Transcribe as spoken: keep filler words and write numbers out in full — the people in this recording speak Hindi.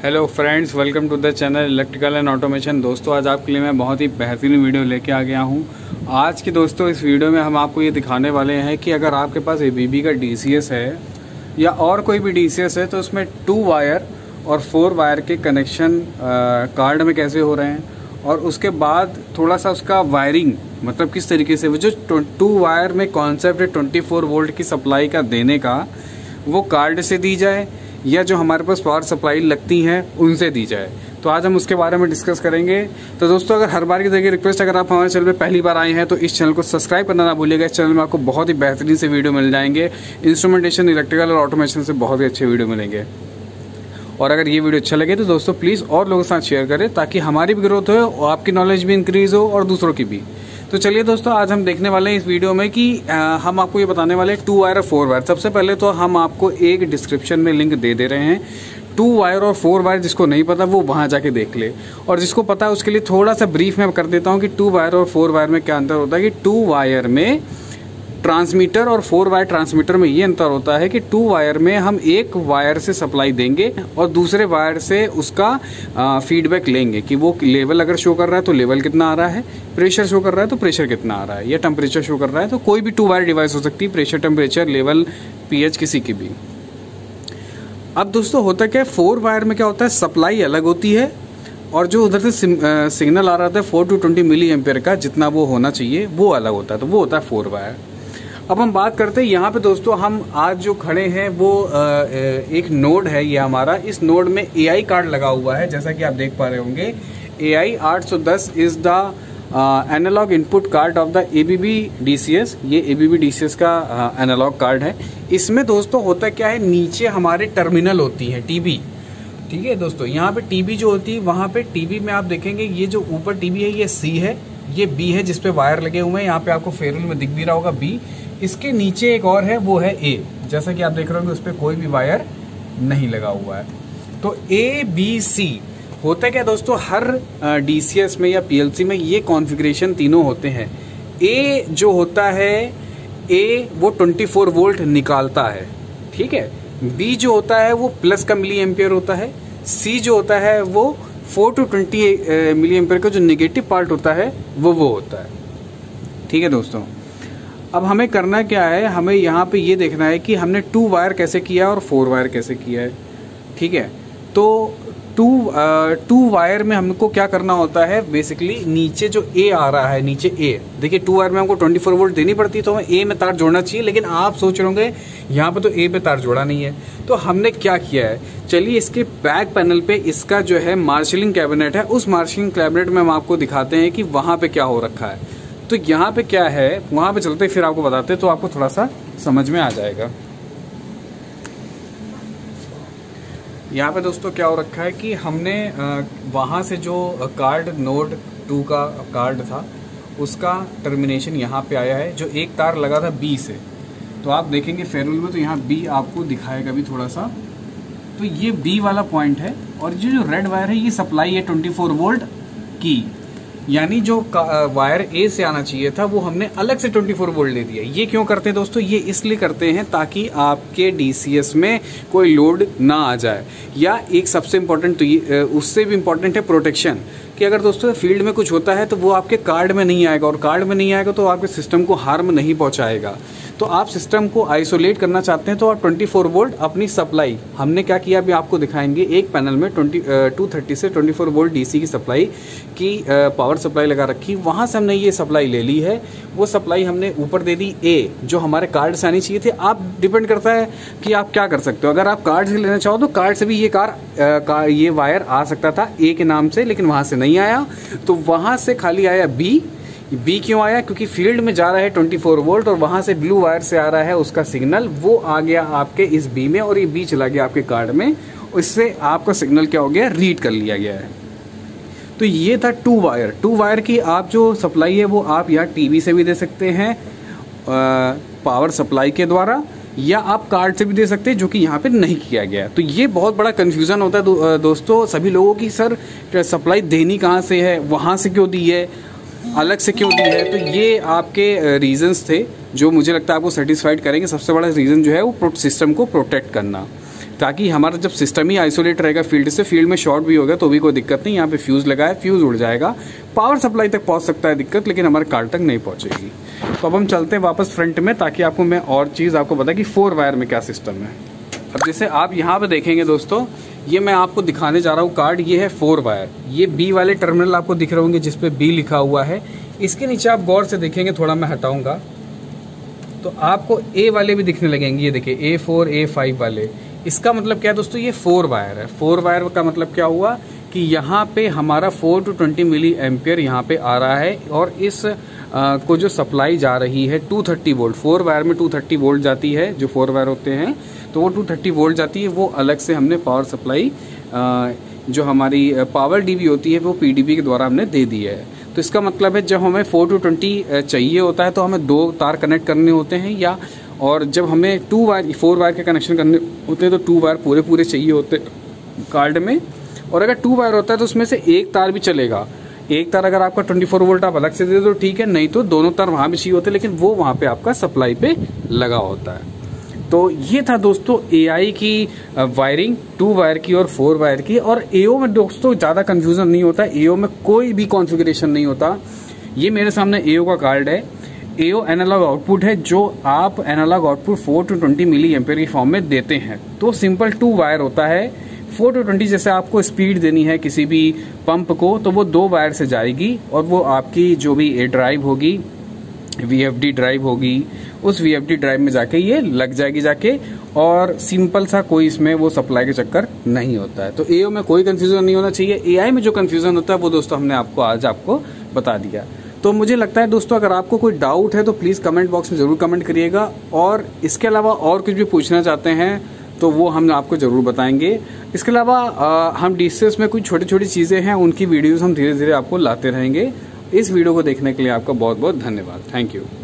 Hello friends, welcome to the channel electrical and automation. दोस्तों, आज आपके लिए मैं बहुत ही बेहतरीन वीडियो लेके आ गया हूँ। आज के दोस्तों इस वीडियो में हम आपको ये दिखाने वाले हैं कि अगर आपके पास एबीबी का डीसीएस है या और कोई भी डीसीएस है तो उसमें टू वायर और फोर वायर के कनेक्शन कार्ड में कैसे हो रहे हैं, और उसके बाद थोड़ा सा उसका वायरिंग मतलब किस तरीके से वो जो टू वायर में कॉन्सेप्ट है ट्वेंटी फोर वोल्ट की सप्लाई का देने का, वो कार्ड से दी जाए या जो हमारे पास पावर सप्लाई लगती हैं उनसे दी जाए। तो आज हम उसके बारे में डिस्कस करेंगे। तो दोस्तों, अगर हर बार की तरह रिक्वेस्ट, अगर आप हमारे चैनल पे पहली बार आए हैं तो इस चैनल को सब्सक्राइब करना ना भूलिएगा। इस चैनल में आपको बहुत ही बेहतरीन से वीडियो मिल जाएंगे। इंस्ट्रूमेंटेशन, इलेक्ट्रिकल और ऑटोमेशन से बहुत ही अच्छे वीडियो मिलेंगे। और अगर ये वीडियो अच्छा लगे तो दोस्तों प्लीज़ और लोगों के साथ शेयर करें ताकि हमारी भी ग्रोथ हो और आपकी नॉलेज भी इंक्रीज हो और दूसरों की भी। तो चलिए दोस्तों, आज हम देखने वाले हैं इस वीडियो में कि आ, हम आपको ये बताने वाले हैं टू वायर और फोर वायर। सबसे पहले तो हम आपको एक डिस्क्रिप्शन में लिंक दे दे रहे हैं। टू वायर और फोर वायर जिसको नहीं पता वो वहां जाके देख ले, और जिसको पता है उसके लिए थोड़ा सा ब्रीफ में कर देता हूँ कि टू वायर और फोर वायर में क्या अंतर होता है। कि टू वायर में ट्रांसमीटर और फोर वायर ट्रांसमीटर में ये अंतर होता है कि टू वायर में हम एक वायर से सप्लाई देंगे और दूसरे वायर से उसका फीडबैक लेंगे कि वो लेवल अगर शो कर रहा है तो लेवल कितना आ रहा है, प्रेशर शो कर रहा है तो प्रेशर कितना आ रहा है, या टेम्परेचर शो कर रहा है तो कोई भी टू वायर डिवाइस हो सकती है, प्रेशर, टेम्परेचर, लेवल, पीएच किसी की भी। अब दोस्तों होता क्या है, फोर वायर में क्या होता है, सप्लाई अलग होती है और जो उधर से सिग्नल आ रहा था four to twenty milliampere का जितना वो होना चाहिए वो अलग होता है, तो वो होता है फोर वायर। अब हम बात करते हैं यहाँ पे दोस्तों, हम आज जो खड़े हैं वो एक नोड है ये हमारा। इस नोड में एआई कार्ड लगा हुआ है, जैसा कि आप देख पा रहे होंगे। एआई आठ सौ दस is the analog input card of the ABB DCS. ये एबीबी डीसीएस का एनालॉग कार्ड है। इसमें दोस्तों होता क्या है, नीचे हमारे टर्मिनल होती है टीबी। ठीक है दोस्तों, यहाँ पे टीबी जो होती है, वहां पे टीबी में आप देखेंगे ये जो ऊपर टीबी है ये सी है, ये बी है जिसपे वायर लगे हुए हैं। यहाँ पे आपको फेरुल में दिख भी रहा होगा बी। इसके नीचे एक और है वो है ए, जैसा कि आप देख रहे होंगे उस पर कोई भी वायर नहीं लगा हुआ है। तो ए बी सी होता है क्या दोस्तों, हर डीसीएस में या पीएलसी में ये कॉन्फ़िगरेशन तीनों होते हैं। ए जो होता है, ए वो ट्वेंटी फोर वोल्ट निकालता है, ठीक है। बी जो होता है वो प्लस का मिली एम्पियर होता है। सी जो होता है वो four to twenty milliampere का जो नेगेटिव पार्ट होता है वो वो होता है, ठीक है दोस्तों। अब हमें करना क्या है, हमें यहाँ पे ये देखना है कि हमने टू वायर कैसे किया और फोर वायर कैसे किया है, ठीक है। तो टू टू वायर में हमको क्या करना होता है, बेसिकली नीचे जो ए आ रहा है, नीचे ए देखिए, टू वायर में हमको ट्वेंटी फोर वोल्ट देनी पड़ती है तो हमें ए में तार जोड़ना चाहिए। लेकिन आप सोच रहे होंगे यहाँ पे तो ए पे तार जोड़ा नहीं है, तो हमने क्या किया है, चलिए इसके बैक पैनल पे इसका जो है मार्शलिंग कैबिनेट है, उस मार्शलिंग कैबिनेट में हम आपको दिखाते हैं कि वहां पे क्या हो रखा है। तो यहाँ पे क्या है, वहां पे चलते फिर आपको बताते तो आपको थोड़ा सा समझ में आ जाएगा। यहाँ पे दोस्तों क्या हो रखा है कि हमने वहां से जो कार्ड नोड टू का कार्ड था उसका टर्मिनेशन यहाँ पे आया है, जो एक तार लगा था बी से। तो आप देखेंगे फेरुल में तो यहाँ बी आपको दिखाएगा भी थोड़ा सा, तो ये बी वाला पॉइंट है। और ये जो रेड वायर है ये सप्लाई है ट्वेंटी फोर वोल्ट की, यानी जो वायर ए से आना चाहिए था वो हमने अलग से ट्वेंटी फोर वोल्ट दे दिया। ये क्यों करते हैं दोस्तों, ये इसलिए करते हैं ताकि आपके डीसीएस में कोई लोड ना आ जाए। या एक सबसे इम्पोर्टेंट, तो ये उससे भी इम्पोर्टेंट है प्रोटेक्शन, कि अगर दोस्तों फील्ड में कुछ होता है तो वो आपके कार्ड में नहीं आएगा, और कार्ड में नहीं आएगा तो आपके सिस्टम को हार्म नहीं पहुंचाएगा। तो आप सिस्टम को आइसोलेट करना चाहते हैं तो आप ट्वेंटी फोर वोल्ट अपनी सप्लाई, हमने क्या किया अभी आपको दिखाएंगे, एक पैनल में ट्वेंटी टू थर्टी से ट्वेंटी फोर वोल्ट डीसी की सप्लाई की पावर सप्लाई लगा रखी, वहां से हमने ये सप्लाई ले ली है। वो सप्लाई हमने ऊपर दे दी ए, जो हमारे कार्ड से आनी चाहिए थे। आप डिपेंड करता है कि आप क्या कर सकते हो, अगर आप कार्ड से लेना चाहो तो कार्ड से भी ये कार, आ, कार ये वायर आ सकता था ए के नाम से, लेकिन वहां से नहीं आया, तो वहां से खाली आया बी। बी क्यों आया, क्योंकि फील्ड में जा रहा है ट्वेंटी फोर वोल्ट और वहां से ब्लू वायर से आ रहा है उसका सिग्नल, वो आ गया आपके इस बी में और ये बी चला गया आपके कार्ड में। इससे आपका सिग्नल क्या हो गया, रीड कर लिया गया है। तो ये था टू वायर। टू वायर की आप जो सप्लाई है वो आप यहाँ टीवी से भी दे सकते हैं पावर सप्लाई के द्वारा, या आप कार्ड से भी दे सकते हैं, जो कि यहाँ पे नहीं किया गया। तो ये बहुत बड़ा कंफ्यूजन होता है दो, दोस्तों सभी लोगों की, सर सप्लाई देनी कहाँ से है, वहां से क्यों दी है, अलग से क्यों दी है। तो ये आपके रीजंस थे जो मुझे लगता है आपको सेटिस्फाइड करेंगे। सबसे बड़ा रीजन जो है वो सिस्टम को प्रोटेक्ट करना। ताकि हमारा जब सिस्टम ही आइसोलेट रहेगा फील्ड से, फील्ड में शॉर्ट भी होगा तो भी कोई दिक्कत नहीं। यहाँ पे फ्यूज़ लगा है, फ्यूज़ उड़ जाएगा, पावर सप्लाई तक पहुँच सकता है दिक्कत, लेकिन हमारे कार तक नहीं पहुँचेगी। तो अब हम चलते हैं वापस फ्रंट में, ताकि आपको मैं और चीज़ आपको बता कि फोर वायर में क्या सिस्टम है। अब जैसे आप यहाँ पे देखेंगे दोस्तों, ये मैं आपको दिखाने जा रहा हूँ कार्ड, ये है फोर वायर। ये बी वाले टर्मिनल आपको दिख रहे होंगे जिसपे बी लिखा हुआ है। इसके नीचे आप गौर से देखेंगे, थोड़ा मैं हटाऊंगा तो आपको ए वाले भी दिखने लगेंगे। ये देखिए ए फोर ए फाइव वाले। इसका मतलब क्या है दोस्तों, ये फोर वायर है। फोर वायर का मतलब क्या हुआ कि यहाँ पे हमारा four to twenty milliampere यहाँ पे आ रहा है, और इस आ, को जो सप्लाई जा रही है two thirty volt, four wire में टू थर्टी वोल्ट जाती है, जो फोर वायर होते हैं तो वो टू थर्टी वोल्ट जाती है। वो अलग से हमने पावर सप्लाई जो हमारी पावर डीबी होती है वो पीडीबी के द्वारा हमने दे दी है। तो इसका मतलब है जब हमें फोर टू ट्वेंटी चाहिए होता है तो हमें दो तार कनेक्ट करने होते हैं, या और जब हमें टू वायर फोर वायर के कनेक्शन करने होते हैं तो टू वायर पूरे पूरे चाहिए होते कार्ड में। और अगर टू वायर होता है तो उसमें से एक तार भी चलेगा। एक तार अगर आपका ट्वेंटी फोर वोल्ट आप अलग से दे दो ठीक है, नहीं तो दोनों तार वहां भी चाहिए होते हैं, लेकिन वो वहां पे आपका सप्लाई पे लगा होता है। तो ये था दोस्तों एआई की वायरिंग, टू वायर की और फोर वायर की। और एओ में दोस्तों ज्यादा कंफ्यूजन नहीं होता, एओ में कोई भी कॉन्फ़िगरेशन नहीं होता। ये मेरे सामने एओ का कार्ड है। एओ एनालॉग आउटपुट है, जो आप analog output four to twenty milliampere की फॉर्म में देते हैं। तो सिंपल टू वायर होता है। फोर टू ट्वेंटी जैसे आपको स्पीड देनी है किसी भी पंप को, तो वो दो वायर से जाएगी, और वो आपकी जो भी ए ड्राइव होगी, वीएफडी ड्राइव होगी, उस वीएफडी ड्राइव में जाके ये लग जाएगी जाके। और सिंपल सा कोई इसमें वो सप्लाई के चक्कर नहीं होता है। तो एओ में कोई कंफ्यूजन नहीं होना चाहिए। एआई में जो कंफ्यूजन होता है वो दोस्तों हमने आपको आज आपको बता दिया। तो मुझे लगता है दोस्तों अगर आपको कोई डाउट है तो प्लीज कमेंट बॉक्स में जरूर कमेंट करिएगा, और इसके अलावा और कुछ भी पूछना चाहते हैं तो वो हम आपको जरूर बताएंगे। इसके अलावा हम डीसीएस में कुछ छोटी छोटी चीजें हैं, उनकी वीडियोस हम धीरे धीरे आपको लाते रहेंगे। इस वीडियो को देखने के लिए आपका बहुत बहुत धन्यवाद। Thank you.